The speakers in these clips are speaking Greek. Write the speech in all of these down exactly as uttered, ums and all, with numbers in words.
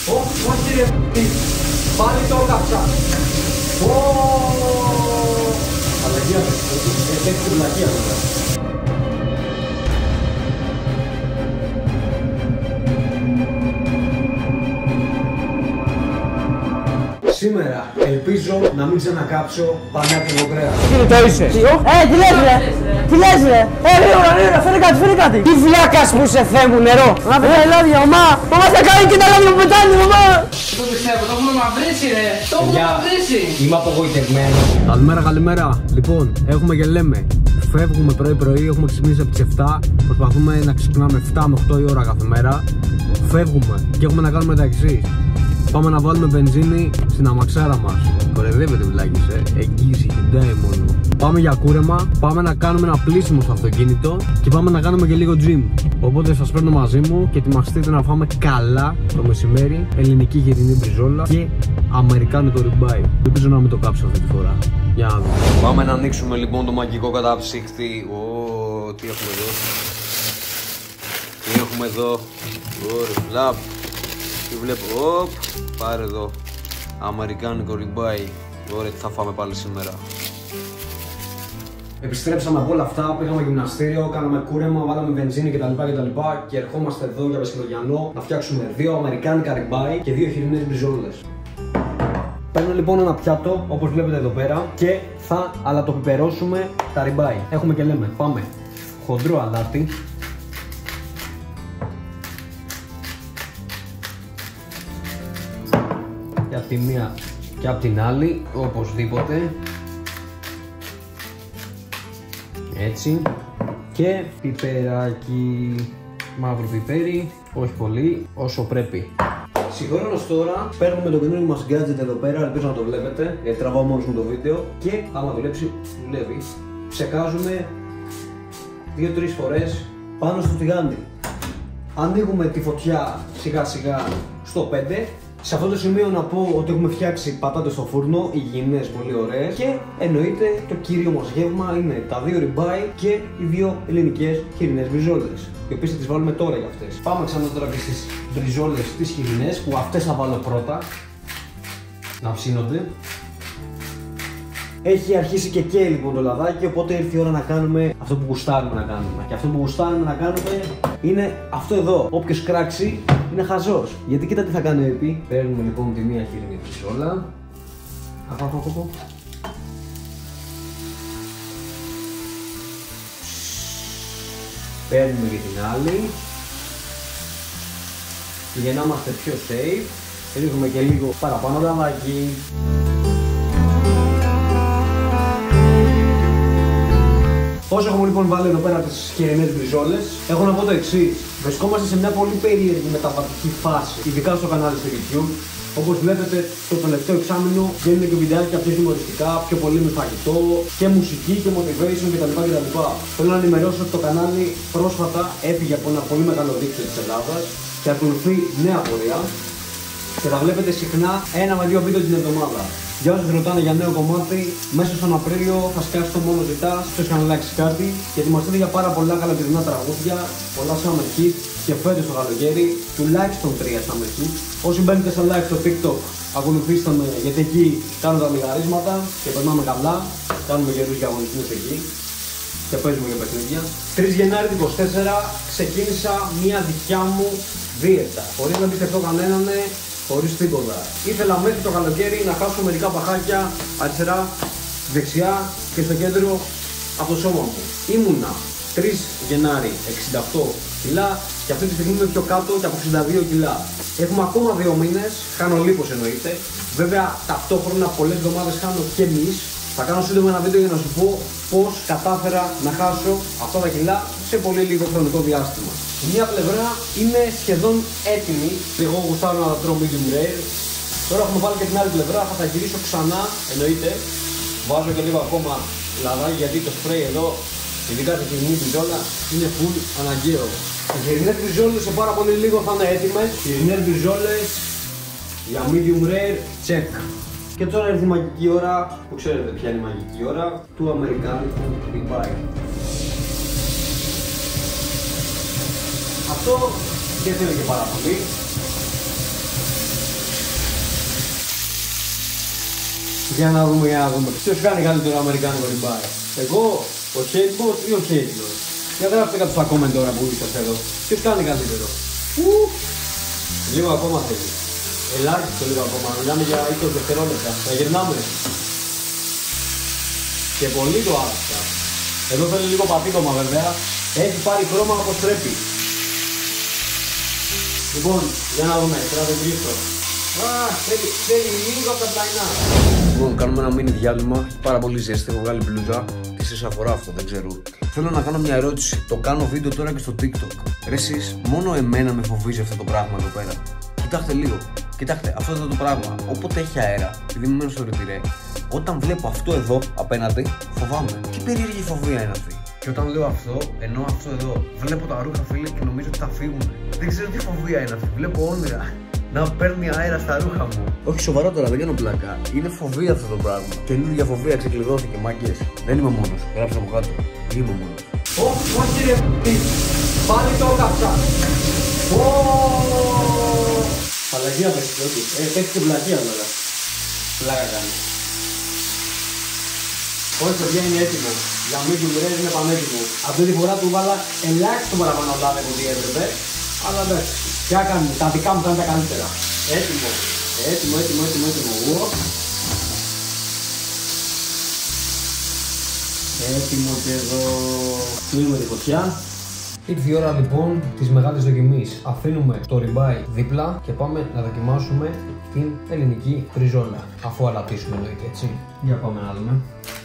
Όχι, όχι ρε πάλι το έκαψα. Αλλαγία, έχει την πλακία τώρα. Σήμερα ελπίζω να μην ξανακάψω πανάκριβο κρέας. Τι το είσαι? Ε, τι λες ρε! Τι λες ρε! Ε, γρήγορα, γρήγορα, φέρε κάτι, φέρε κάτι! Τι βλάκας που σε θέμουν νερό! Να πετάει λάδια, μαμά! Μαμά θα κάνει και τα λάδια που πετάνε, μαμά! Το πιστεύω, το έχουμε μαυρίσει ρε! Το έχουμε μαυρίσει! Είμαι απογοητευμένος. Καλημέρα, καλημέρα. Λοιπόν, έχουμε και λέμε. Φεύγουμε πρωί-πρωί, έχουμε ξυπνήσει από τις επτά. Προσπαθούμε να ξυπνάμε επτά με οκτώ η ώρα κάθε μέρα. Φεύγουμε και έχουμε να κάνουμε τα εξής. Πάμε να βάλουμε βενζίνη στην αμαξάρα μας. Κορεδεύετε βλάκες, ε. Εγγύηση Hyundai μόνο. Πάμε για κούρεμα, πάμε να κάνουμε ένα πλήσιμο στο αυτοκίνητο και πάμε να κάνουμε και λίγο gym. Οπότε σας παίρνω μαζί μου και ετοιμαστείτε να φάμε καλά το μεσημέρι. Ελληνική γερινή μπριζόλα και αμερικάνικο ribeye. Ελπίζω να μην το κάψω αυτή τη φορά. Για να δούμε. Πάμε να ανοίξουμε λοιπόν το μαγικό καταψύκτη. Ω, τι έχουμε εδώ. Τι έχουμε εδώ. Ωραία, λαπ. Τι βλέπω, οπ, πάρε εδώ, αμερικάνικο ribeye. Ωραία, τι θα φάμε πάλι σήμερα. Επιστρέψαμε από όλα αυτά, πήγαμε γυμναστήριο, κάναμε κούρεμα, βάλαμε βενζίνη κτλ. κτλ. Και ερχόμαστε εδώ για Μεσημεριανό να φτιάξουμε δύο αμερικάνικα ribeye και δύο χοιρινές μπριζόλες. Παίρνω λοιπόν ένα πιάτο, όπως βλέπετε εδώ πέρα, και θα αλατοπιπερώσουμε τα ribeye. Έχουμε και λέμε, πάμε. Χοντρό αλάτι. Και από τη μία και από την άλλη, οπωσδήποτε. Έτσι. Και πιπεράκι, μαύρο πιπέρι, όχι πολύ, όσο πρέπει. Συγχρόνως τώρα παίρνουμε το καινούργιο μας gadget εδώ πέρα, ελπίζω να το βλέπετε, γιατί τραβάω μόνος μου το βίντεο. Και άμα δουλέψει, δουλεύει. Ψεκάζουμε δύο τρεις φορές πάνω στο τηγάνι. Ανοίγουμε τη φωτιά σιγά σιγά στο πέντε. Σε αυτό το σημείο να πω ότι έχουμε φτιάξει πατάτες στο φούρνο, υγιεινές, πολύ ωραίες. Και εννοείται το κύριο μας γεύμα είναι τα δύο ribeye και οι δύο ελληνικές χοιρινές μπριζόλες, οι οποίες θα τις βάλουμε τώρα για αυτές. Πάμε ξανά τώρα και στις μπριζόλες τις χοιρινές, που αυτές θα βάλω πρώτα να ψήνονται. Έχει αρχίσει και καίει λοιπόν το λαδάκι, οπότε ήρθε η ώρα να κάνουμε αυτό που γουστάρουμε να κάνουμε. Και αυτό που γουστάρουμε να κάνουμε είναι αυτό εδώ. Όποιος κράξει είναι χαζός. Γιατί κοίτα τι θα κάνει ο επί. Παίρνουμε λοιπόν τη μία χοιρινή μπριζόλα. Αχαχαχαχα. Παίρνουμε και την άλλη. Και για να είμαστε πιο safe, ρίχνουμε και λίγο παραπάνω λαδάκι. Όσο έχουμε λοιπόν βάλει εδώ πέρα τις χοιρινές μπριζόλες, έχω να πω το εξής. Βρισκόμαστε σε μια πολύ περίεργη μεταβατική φάση, ειδικά στο κανάλι στο YouTube. Όπως βλέπετε, το τελευταίο εξάμηνο βγαίνουν και βιντεάκια πιο χιουμοριστικά, πιο πολύ με φαγητό και μουσική και motivation κτλ. κτλ. Θέλω να ενημερώσω ότι το κανάλι πρόσφατα έφυγε από ένα πολύ μεγάλο δίκτυο της Ελλάδας και ακολουθεί νέα πορεία. Και θα βλέπετε συχνά ένα με δύο βίντεο την εβδομάδα. Για όσους ρωτάνε για νέο κομμάτι, μέσα στον Απρίλιο θα σκάσει το μόνο ζητάς, ποιος θα αλλάξει κάτι. Και ετοιμαστείτε για πάρα πολλά καλοκαιρινά τραγούδια, πολλά summer hit και φέτος το καλοκαίρι, τουλάχιστον τρία summer hit. Όσοι μπαίνετε στα live στο TikTok, ακολουθήστε με, γιατί εκεί κάνω τα λιγαρίσματα και περνάμε καλά. Κάνουμε καιρούς για αγωνιστές εκεί και παίζουμε για παιχνίδια. τρεις Γενάρη του είκοσι τέσσερα ξεκίνησα μια δικιά μου δίαιτα, χωρίς να πιστευτώ κανέναν, χωρίς τίποτα. Ήθελα μέχρι το καλοκαίρι να χάσω μερικά παχάκια αριστερά, δεξιά και στο κέντρο από το σώμα μου. Ήμουνα τρεις Γενάρη εξήντα οκτώ κιλά και αυτή τη στιγμή είμαι πιο κάτω και από εξήντα δύο κιλά. Έχουμε ακόμα δύο μήνες, χάνω λίπος εννοείται. Βέβαια ταυτόχρονα πολλές εβδομάδες χάνω και εμείς. Θα κάνω σύντομα ένα βίντεο για να σου πω πώς κατάφερα να χάσω αυτά τα κιλά σε πολύ λίγο χρονικό διάστημα. Στη μία πλευρά είμαι σχεδόν έτοιμη, εγώ γουστάρω να τρώω medium rare. Τώρα έχουμε βάλει και την άλλη πλευρά, θα τα γυρίσω ξανά, εννοείται. Βάζω και λίγο ακόμα λαδάκι γιατί το spray εδώ, ειδικά τη χοιρινή μπριζόλα, είναι full αναγκαίο. Οι χοιρινές μπριζόλες σε πάρα πολύ λίγο θα είναι έτοιμες. Οι χοιρινές μπριζόλες για medium rare, check. Και τώρα ήρθε η μαγική ώρα, που ξέρετε ποια είναι η μαγική ώρα, του αμερικάνικου ribeye. Αυτό δεν θέλει και πάρα πολύ. Για να δούμε, για να δούμε. Ποιος κάνει καλύτερο αμερικάνικο ribeye? Εγώ, ο Hate Boss ή ο Hate Lord? Για γράψτε κάτω στα comment τώρα που είσαστε εδώ. Ποιος κάνει καλύτερο? Ου! Λίγο ακόμα θέλει. Ελάχιστο λίγο ακόμα. Μιλάμε για είκοσι δευτερόλεπτα. Θα γυρνάμε. Και πολύ το άφησα. Εδώ θέλει λίγο πατήκωμα βέβαια. Έχει πάρει χρώμα όπως πρέπει. Λοιπόν, για να δούμε. Τώρα το κλείσω. Α, θέλει, θέλει λίγο από τα πλαϊνά. Λοιπόν, κάνουμε ένα mini διάλειμμα. Έχει πάρα πολύ ζέστη. Έχω βγάλει μπλούζα. Τι σας αφορά αυτό, δεν ξέρω. Θέλω να κάνω μια ερώτηση. Το κάνω βίντεο τώρα και στο TikTok. Ρε εσείς, μόνο εμένα με φοβίζει αυτό το πράγμα εδώ πέρα? Κοιτάξτε λίγο. Κοιτάξτε, αυτό εδώ το πράγμα, όποτε έχει αέρα, επειδή μένω στο ρετυρέ, όταν βλέπω αυτό εδώ απέναντι, φοβάμαι. Τι περίεργη φοβία είναι αυτή? Και όταν λέω αυτό, εννοώ αυτό εδώ. Βλέπω τα ρούχα, φίλε, και νομίζω ότι θα φύγουν. Δεν ξέρω τι φοβία είναι αυτή. Βλέπω όνειρα να παίρνει αέρα στα ρούχα μου. Όχι, σοβαρά τώρα, δεν κάνω πλάκα. Είναι φοβία αυτό το πράγμα. Καινούργια φοβία ξεκλειδώθηκε, μάγκες. Δεν είμαι μόνος. Γράψτε από κάτω. Είμαι μόνος. Όχι, όχι, ρε. Πάλι το έκαψα. Παλαγία παίξει, όχι. Ε, παίξει και πλακία τώρα. Πλάκα κάνει. Όχι, παιδιά, είναι έτοιμο. Για medium rare είναι πανέτοιμο. Αυτή τη φορά του βάλα ελάχιστο παραπάνω λάδι από ό,τι έπρεπε. Αλλά εντάξει. Τι να κάνουμε, τα δικά μου θα είναι τα καλύτερα. Έτοιμο. Έτοιμο, έτοιμο, έτοιμο, έτοιμο. Έτοιμο και εδώ. Κλείνουμε τη φωτιά. Ήρθε η ώρα λοιπόν της μεγάλης δοκιμής. Αφήνουμε το ribeye δίπλα και πάμε να δοκιμάσουμε την ελληνική μπριζόλα. Αφού αλατίσουμε εννοείται, έτσι. Για πάμε να δούμε.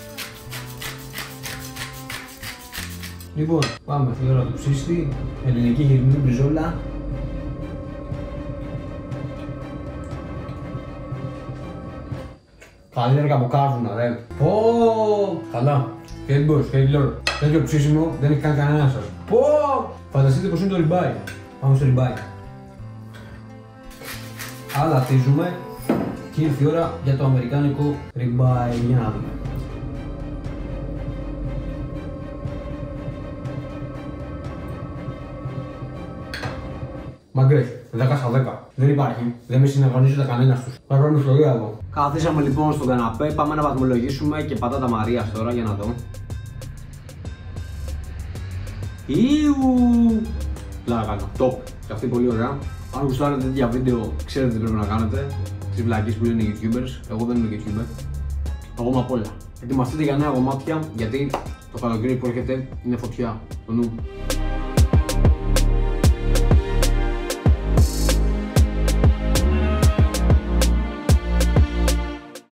Λοιπόν, πάμε η ώρα του ψήστη. Ελληνική γυρνή μπριζόλα. Καλύτερα από κάρβουνα, ρε. Πω! Καλά. Hate Boss, Hate Lord. Τέτοιο ψήσιμο δεν έχει κάνει κανένα σας. Πω! Φανταστείτε πως είναι το ribeye. Πάμε στο ribeye. Αλατίζουμε και ήρθε η ώρα για το αμερικάνικο ribeye. Για να δούμε. Μαγκές, δέκα στα δέκα. Δεν υπάρχει. Δεν με συναγωνίζεται κανένας τους. Θα κάνουμε ιστορία εδώ. Καθίσαμε λοιπόν στον καναπέ. Πάμε να βαθμολογήσουμε και πατάτα Μαρίας τώρα για να δω. Ιου! Λάρα κάνω. Top. Και αυτή πολύ ωραία. Αν γουστάρετε τέτοια βίντεο, ξέρετε τι πρέπει να κάνετε. Τις βλακίες που λένε οι YouTubers. Εγώ δεν είμαι YouTuber. Εγώ είμαι απ' όλα. Ετοιμαστείτε για νέα κομμάτια γιατί το καλοκαίρι που έρχεται είναι φωτιά. Το νου.